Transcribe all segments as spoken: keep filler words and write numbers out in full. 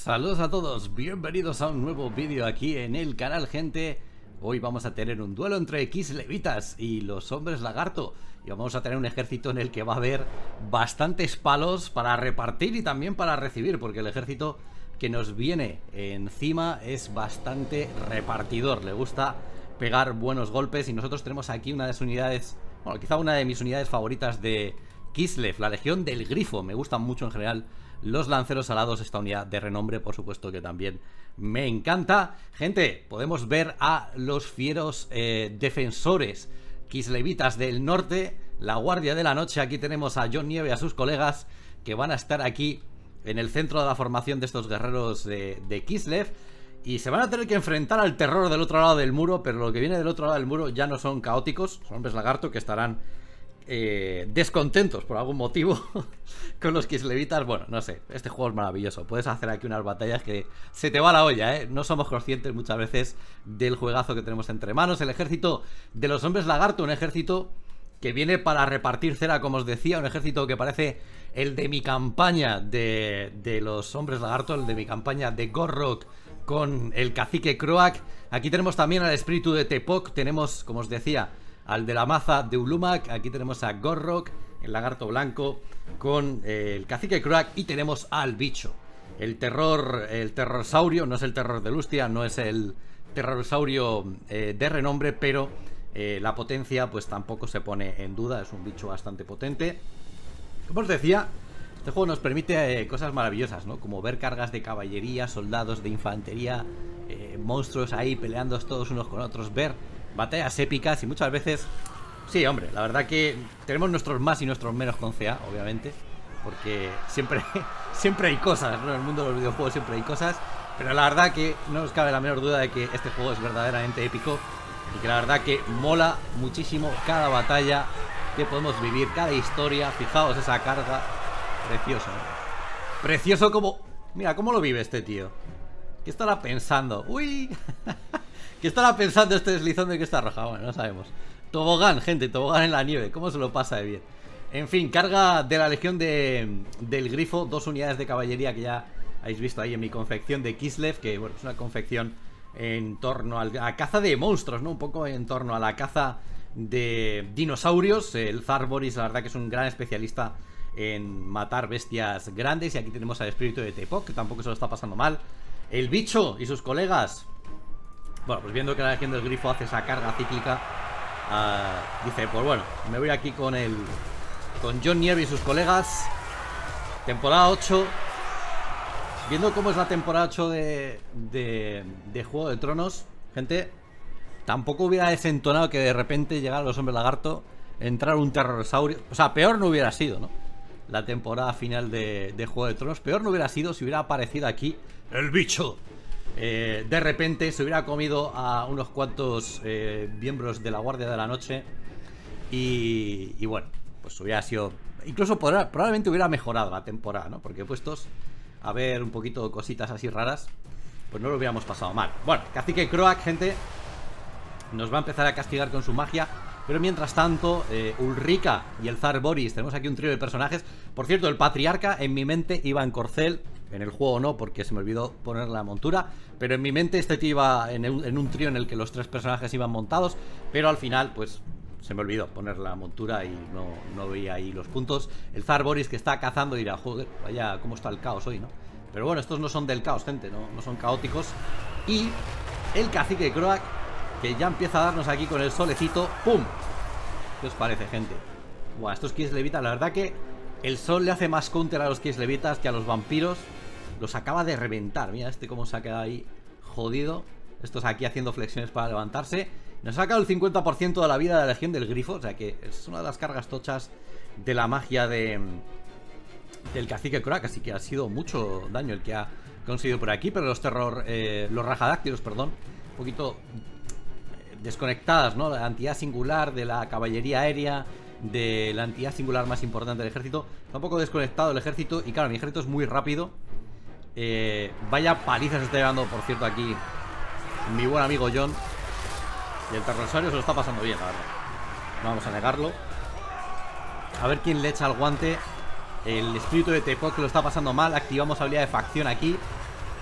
Saludos a todos, bienvenidos a un nuevo vídeo aquí en el canal, gente. Hoy vamos a tener un duelo entre Kislevitas y los hombres lagarto. Y vamos a tener un ejército en el que va a haber bastantes palos para repartir y también para recibir, porque el ejército que nos viene encima es bastante repartidor. Le gusta pegar buenos golpes y nosotros tenemos aquí una de las unidades, bueno, quizá una de mis unidades favoritas de Kislev, la Legión del Grifo. Me gustan mucho en general los lanceros alados, esta unidad de renombre, por supuesto que también me encanta. Gente, podemos ver a los fieros eh, defensores kislevitas del norte, la Guardia de la Noche. Aquí tenemos a John Nieve y a sus colegas que van a estar aquí en el centro de la formación de estos guerreros de, de Kislev. Y se van a tener que enfrentar al terror del otro lado del muro, pero lo que viene del otro lado del muro ya no son caóticos, son hombres lagarto que estarán Eh, descontentos por algún motivo con los kislevitas. Bueno, no sé, este juego es maravilloso. Puedes hacer aquí unas batallas que se te va la olla, ¿eh? No somos conscientes muchas veces del juegazo que tenemos entre manos. El ejército de los hombres lagarto, un ejército que viene para repartir cera, como os decía. Un ejército que parece el de mi campaña de, de los hombres lagarto, el de mi campaña de Gorrok con el cacique Croak. Aquí tenemos también al espíritu de Tepoc. Tenemos, como os decía, al de la maza de Ulumak. Aquí tenemos a Gorrok, el lagarto blanco, con eh, el cacique Croak. Y tenemos al bicho, el terror, el terrorsaurio. No es el terror de Lustia, no es el terrorsaurio eh, de renombre, pero eh, la potencia pues tampoco se pone en duda. Es un bicho bastante potente. Como os decía, este juego nos permite eh, cosas maravillosas, ¿no? Como ver cargas de caballería, soldados de infantería, eh, monstruos ahí peleando todos unos con otros, ver batallas épicas y muchas veces... Sí, hombre, la verdad que tenemos nuestros más y nuestros menos con C A, obviamente, porque siempre, siempre hay cosas, ¿no? En el mundo de los videojuegos siempre hay cosas, pero la verdad que no nos cabe la menor duda de que este juego es verdaderamente épico y que la verdad que mola muchísimo cada batalla que podemos vivir, cada historia. Fijaos esa carga, precioso, ¿no? Precioso como... Mira, cómo lo vive este tío. ¿Qué estará pensando? ¡Uy! ¿Qué estará pensando este deslizón de que está roja? Bueno, no sabemos. Tobogán, gente, tobogán en la nieve. ¿Cómo se lo pasa de bien? En fin, carga de la Legión de, del Grifo. Dos unidades de caballería que ya habéis visto ahí en mi confección de Kislev. Que, bueno, es una confección en torno a la caza de monstruos, ¿no? Un poco en torno a la caza de dinosaurios. El Zar Boris, la verdad que es un gran especialista en matar bestias grandes. Y aquí tenemos al espíritu de Tepoc, que tampoco se lo está pasando mal. El bicho y sus colegas. Bueno, pues viendo que la Legión del Grifo hace esa carga cíclica, uh, dice, pues bueno, me voy aquí con el con John Nieve y sus colegas. Temporada ocho. Viendo cómo es la temporada ocho de, de, de Juego de Tronos, gente, tampoco hubiera desentonado que de repente llegaran los hombres lagarto, entrar un terrorsaurio. O sea, peor no hubiera sido, ¿no? La temporada final de, de Juego de Tronos. Peor no hubiera sido si hubiera aparecido aquí el bicho. Eh, de repente se hubiera comido a unos cuantos eh, miembros de la Guardia de la Noche. Y, y bueno, pues hubiera sido... Incluso podrá, probablemente hubiera mejorado la temporada, ¿no? Porque puestos a ver un poquito cositas así raras, pues no lo hubiéramos pasado mal. Bueno, cacique Croak, gente, nos va a empezar a castigar con su magia. Pero mientras tanto, eh, Ulrika y el Zar Boris, tenemos aquí un trío de personajes. Por cierto, el patriarca en mi mente iba en corcel. En el juego no, porque se me olvidó poner la montura. Pero en mi mente este tío iba en un, en un trío en el que los tres personajes iban montados. Pero al final, pues, se me olvidó poner la montura y no, no veía ahí los puntos. El Zar Boris que está cazando dirá, joder, vaya cómo está el caos hoy, ¿no? Pero bueno, estos no son del caos, gente, no, no son caóticos. Y el cacique Croak, que ya empieza a darnos aquí con el solecito. ¡Pum! ¿Qué os parece, gente? Buah, estos kislevitas, la verdad que el sol le hace más counter a los kislevitas que a los vampiros. Los acaba de reventar. Mira este cómo se ha quedado ahí jodido. Estos aquí haciendo flexiones para levantarse. Nos ha sacado el cincuenta por ciento de la vida de la Legión del Grifo. O sea que es una de las cargas tochas de la magia de del cacique Croak. Así que ha sido mucho daño el que ha conseguido por aquí. Pero los terror, eh, los rajadáctilos, perdón, un poquito desconectadas, ¿no? La entidad singular de la caballería aérea, de la entidad singular más importante del ejército. Está un poco desconectado el ejército. Y claro, mi ejército es muy rápido. eh, Vaya paliza se está llevando, por cierto, aquí mi buen amigo John. Y el terrorsaurio se lo está pasando bien, la verdad. No vamos a negarlo. A ver quién le echa el guante. El espíritu de Tepoc que lo está pasando mal. Activamos habilidad de facción aquí.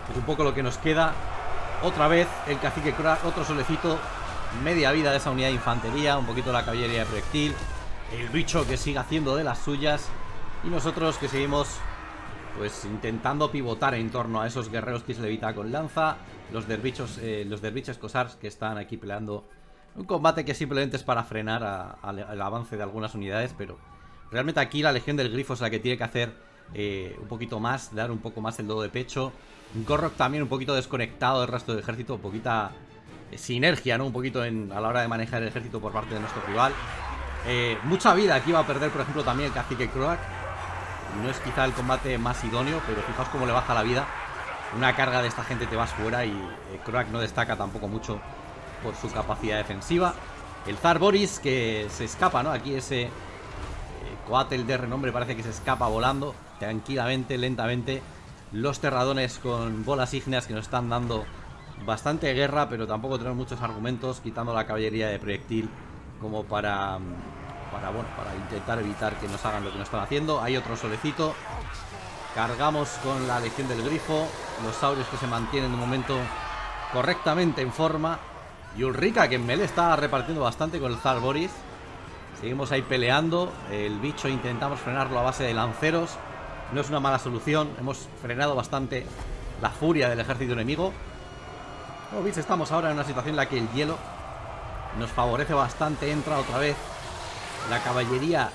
Es un poco lo que nos queda. Otra vez el cacique Croak, otro solecito. Media vida de esa unidad de infantería. Un poquito la caballería de proyectil. El bicho que sigue haciendo de las suyas. Y nosotros que seguimos pues intentando pivotar en torno a esos guerreros Kislevita con lanza. Los dervichos, eh, los derviches Kossars que están aquí peleando. Un combate que simplemente es para frenar a, a, al avance de algunas unidades. Pero realmente aquí la Legión del Grifo es la que tiene que hacer eh, un poquito más, dar un poco más el dodo de pecho. Gorrok también un poquito desconectado del resto del ejército. Un poquita eh, sinergia, ¿no? Un poquito en, a la hora de manejar el ejército por parte de nuestro rival. eh, Mucha vida aquí va a perder, por ejemplo, también el cacique Croak. No es quizá el combate más idóneo, pero fijaos cómo le baja la vida. Una carga de esta gente te vas fuera. Y eh, Croak no destaca tampoco mucho por su capacidad defensiva. El Zar Boris que se escapa, ¿no? Aquí ese eh, Coatl de renombre parece que se escapa volando tranquilamente, lentamente. Los terradones con bolas ígneas que nos están dando bastante guerra, pero tampoco tenemos muchos argumentos, quitando la caballería de proyectil como para, para, bueno, para intentar evitar que nos hagan lo que nos están haciendo. Hay otro solecito. Cargamos con la Legión del Grifo. Los saurios que se mantienen de momento correctamente en forma. Y Ulrika, que en melee está repartiendo bastante con el Zar Boris. Seguimos ahí peleando. El bicho intentamos frenarlo a base de lanceros. No es una mala solución. Hemos frenado bastante la furia del ejército enemigo. Como veis, estamos ahora en una situación en la que el hielo nos favorece bastante. Entra otra vez la caballería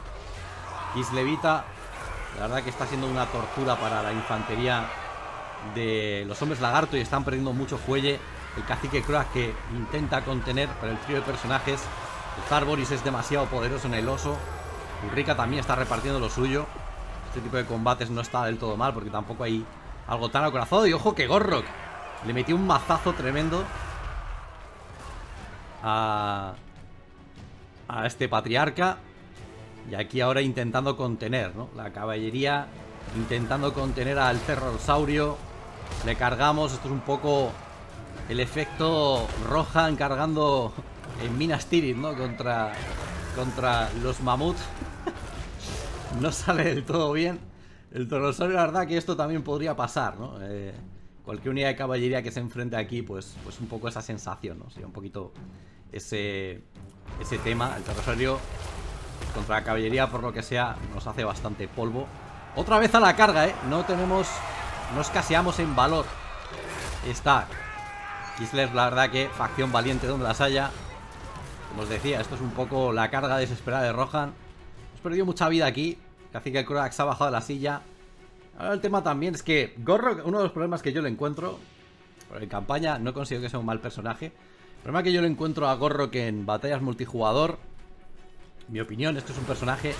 Kislevita. La verdad que está siendo una tortura para la infantería de los hombres lagarto y están perdiendo mucho fuelle. El cacique Croak que intenta contener, pero el trío de personajes. El Zar Boris es demasiado poderoso en el oso. Ulrika también está repartiendo lo suyo. Este tipo de combates no está del todo mal, porque tampoco hay algo tan acorazado. Y ojo que Gorrok le metió un mazazo tremendo a, a este patriarca. Y aquí ahora intentando contener, ¿no? La caballería intentando contener al terrorsaurio. Le cargamos. Esto es un poco el efecto Rohan cargando en Minas Tirith, ¿no? Contra, contra los mamuts. No sale del todo bien. El terrorsaurio, la verdad que esto también podría pasar, ¿no? Eh, cualquier unidad de caballería que se enfrente aquí, pues, pues un poco esa sensación, ¿no? Sería un poquito ese, ese tema. El terrorsaurio contra la caballería, por lo que sea, nos hace bastante polvo. Otra vez a la carga, ¿eh? No tenemos... No escaseamos en valor. Está Kislev, la verdad que facción valiente donde las haya. Como os decía, esto es un poco la carga desesperada de Rohan. Hemos perdido mucha vida aquí. Cacique Croak se ha bajado de la silla. Ahora el tema también es que Gorrok, uno de los problemas que yo le encuentro en campaña, no considero que sea un mal personaje. El problema que yo le encuentro a Gorrok en batallas multijugador, mi opinión es que es un personaje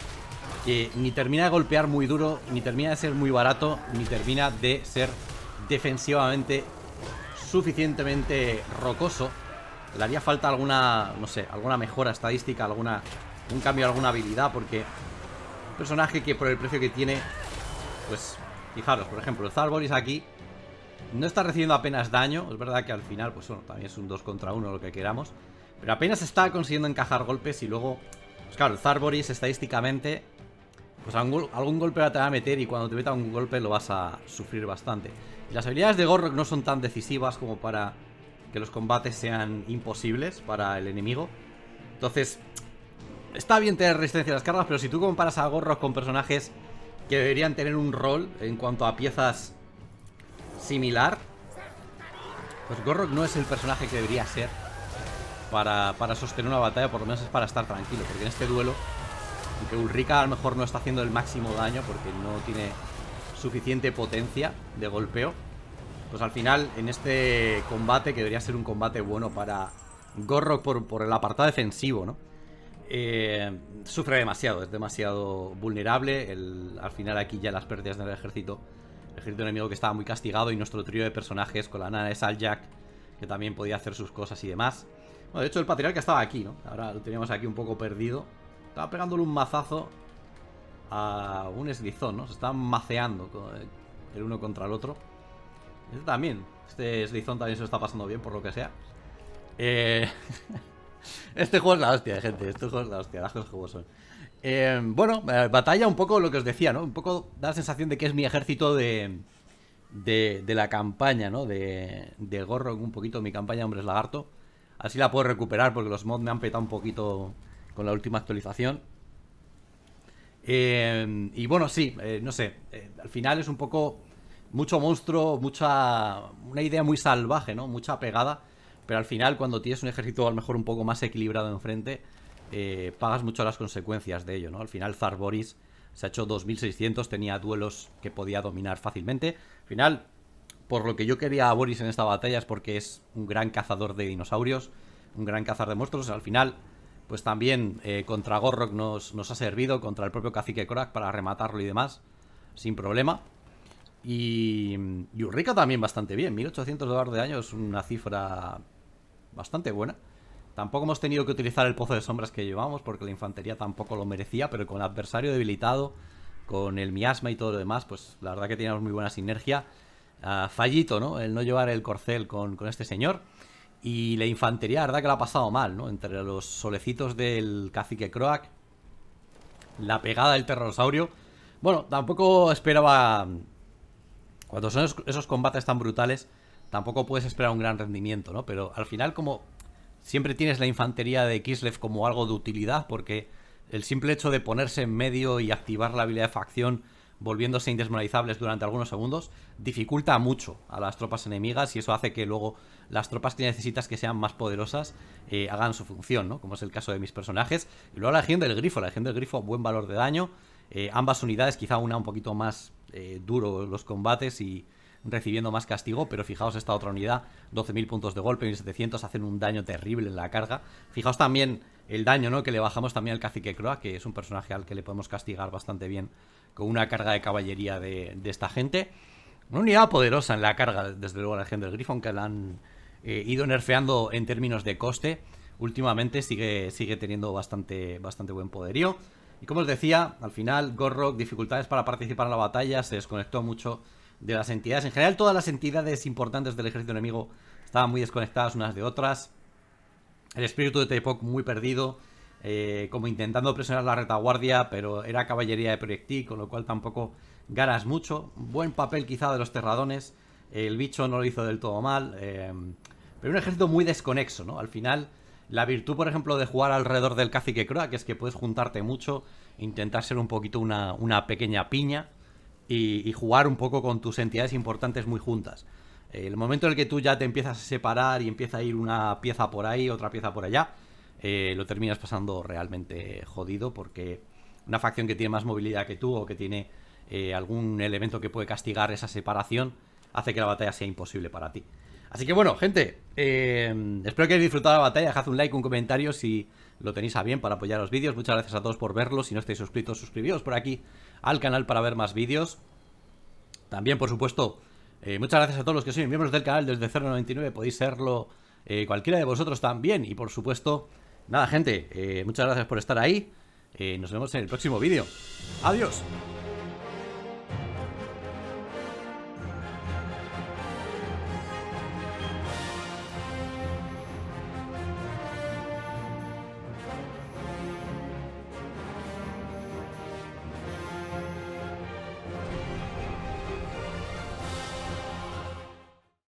que ni termina de golpear muy duro, ni termina de ser muy barato, ni termina de ser defensivamente suficientemente rocoso. Le haría falta alguna, no sé, alguna mejora estadística, alguna, un cambio, alguna habilidad, porque un personaje que por el precio que tiene, pues, fijaros, por ejemplo, el Zar Boris aquí no está recibiendo apenas daño. Es verdad que al final, pues bueno, también es un dos contra uno, lo que queramos, pero apenas está consiguiendo encajar golpes. Y luego, pues claro, el Zar Boris estadísticamente, pues algún, algún golpe te va a meter, y cuando te meta un golpe lo vas a sufrir bastante. Y las habilidades de Gorrok no son tan decisivas como para que los combates sean imposibles para el enemigo. Entonces, está bien tener resistencia a las cargas, pero si tú comparas a Gorrok con personajes que deberían tener un rol en cuanto a piezas similar, pues Gorrok no es el personaje que debería ser para, para sostener una batalla. Por lo menos es para estar tranquilo, porque en este duelo, aunque Ulrika a lo mejor no está haciendo el máximo daño porque no tiene suficiente potencia de golpeo, pues al final en este combate, que debería ser un combate bueno para Gorrok por, por el apartado defensivo, ¿no? Eh, sufre demasiado, es demasiado vulnerable. El, al final aquí ya las pérdidas del ejército, el ejército enemigo que estaba muy castigado, y nuestro trío de personajes con la nana de Saljak, que también podía hacer sus cosas y demás. Bueno, de hecho el patriarca estaba aquí, ¿no? Ahora lo teníamos aquí un poco perdido. Estaba pegándole un mazazo a un eslizón, ¿no? Se estaban maceando el uno contra el otro. Este también, este eslizón también se lo está pasando bien, por lo que sea. Eh... Este juego es la hostia, gente. Este juego es la hostia, las cosas como son. Eh, bueno, eh, batalla un poco lo que os decía, ¿no? Un poco da la sensación de que es mi ejército de, de, de la campaña, ¿no? De, de Gorrock, un poquito mi campaña de Hombres Lagarto. Así la puedo recuperar porque los mods me han petado un poquito con la última actualización. Eh, y bueno, sí, eh, no sé, eh, al final es un poco mucho monstruo, mucha una idea muy salvaje, ¿no? Mucha pegada, pero al final cuando tienes un ejército a lo mejor un poco más equilibrado enfrente, eh, pagas mucho las consecuencias de ello, ¿no? Al final Zar Boris se ha hecho dos mil seiscientos, tenía duelos que podía dominar fácilmente. Al final, por lo que yo quería a Boris en esta batalla es porque es un gran cazador de dinosaurios, un gran cazador de monstruos. Al final, pues también eh, contra Gorrock nos, nos ha servido, contra el propio cacique Croak para rematarlo y demás, sin problema. Y, y Ulrika también bastante bien, mil ochocientos dólares de daño es una cifra bastante buena. Tampoco hemos tenido que utilizar el pozo de sombras que llevamos porque la infantería tampoco lo merecía, pero con el adversario debilitado, con el miasma y todo lo demás, pues la verdad que teníamos muy buena sinergia. Uh, fallito, ¿no? El no llevar el corcel con, con este señor. Y la infantería, la verdad que la ha pasado mal, ¿no? Entre los solecitos del cacique Croak, la pegada del terrorosaurio. Bueno, tampoco esperaba... Cuando son esos combates tan brutales, tampoco puedes esperar un gran rendimiento, ¿no? Pero al final, como siempre tienes la infantería de Kislev como algo de utilidad, porque el simple hecho de ponerse en medio y activar la habilidad de facción, volviéndose indesmoralizables durante algunos segundos, dificulta mucho a las tropas enemigas y eso hace que luego las tropas que necesitas que sean más poderosas eh, hagan su función, ¿no? Como es el caso de mis personajes. Y luego la Legión del Grifo, la Legión del Grifo, buen valor de daño. Eh, ambas unidades, quizá una un poquito más eh, duro los combates y recibiendo más castigo, pero fijaos esta otra unidad, doce mil puntos de golpe, mil setecientos, hacen un daño terrible en la carga. Fijaos también el daño, ¿no? Que le bajamos también al cacique Croak, que es un personaje al que le podemos castigar bastante bien con una carga de caballería de, de esta gente. Una unidad poderosa en la carga, desde luego la Legión del Grifo, aunque la han eh, ido nerfeando en términos de coste. Últimamente sigue, sigue teniendo bastante, bastante buen poderío. Y como os decía, al final Gorrock, dificultades para participar en la batalla, se desconectó mucho de las entidades. En general todas las entidades importantes del ejército enemigo estaban muy desconectadas unas de otras. El espíritu de Teipok muy perdido, eh, como intentando presionar la retaguardia, pero era caballería de proyectil, con lo cual tampoco ganas mucho. Buen papel quizá de los terradones, el bicho no lo hizo del todo mal, eh, pero un ejército muy desconexo, ¿no? Al final, la virtud, por ejemplo, de jugar alrededor del cacique Croak es que puedes juntarte mucho, intentar ser un poquito una, una pequeña piña y, y jugar un poco con tus entidades importantes muy juntas. El momento en el que tú ya te empiezas a separar y empieza a ir una pieza por ahí, otra pieza por allá, eh, lo terminas pasando realmente jodido, porque una facción que tiene más movilidad que tú o que tiene eh, algún elemento que puede castigar esa separación hace que la batalla sea imposible para ti. Así que bueno, gente, eh, espero que hayáis disfrutado de la batalla. Dejad un like, un comentario si lo tenéis a bien para apoyar los vídeos. Muchas gracias a todos por verlos. Si no estáis suscritos, suscribíos por aquí al canal para ver más vídeos. También, por supuesto, eh, muchas gracias a todos los que sois miembros del canal desde cero noventa y nueve. Podéis serlo eh, cualquiera de vosotros también. Y por supuesto, nada, gente, eh, muchas gracias por estar ahí. eh, Nos vemos en el próximo vídeo. Adiós.